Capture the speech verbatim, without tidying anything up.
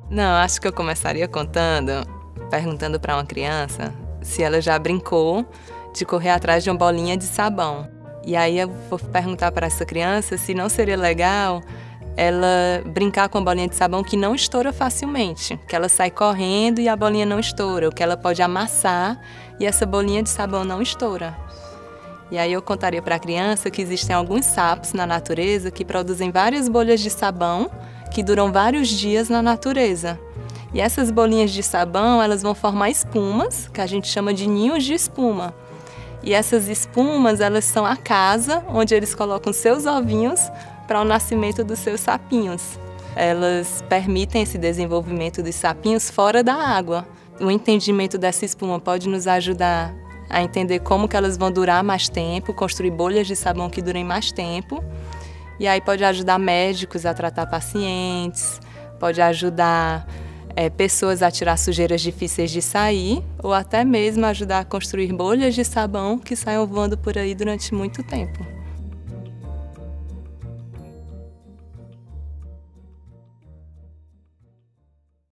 Não, acho que eu começaria contando, perguntando para uma criança se ela já brincou de correr atrás de uma bolinha de sabão. E aí eu vou perguntar para essa criança se não seria legal ela brincar com a bolinha de sabão que não estoura facilmente, que ela sai correndo e a bolinha não estoura, ou que ela pode amassar e essa bolinha de sabão não estoura. E aí eu contaria para a criança que existem alguns sapos na natureza que produzem várias bolhas de sabão que duram vários dias na natureza. E essas bolinhas de sabão, elas vão formar espumas, que a gente chama de ninhos de espuma. E essas espumas, elas são a casa onde eles colocam seus ovinhos para o nascimento dos seus sapinhos. Elas permitem esse desenvolvimento dos sapinhos fora da água. O entendimento dessa espuma pode nos ajudar a entender como que elas vão durar mais tempo, construir bolhas de sabão que durem mais tempo. E aí pode ajudar médicos a tratar pacientes, pode ajudar é, pessoas a tirar sujeiras difíceis de sair, ou até mesmo ajudar a construir bolhas de sabão que saiam voando por aí durante muito tempo.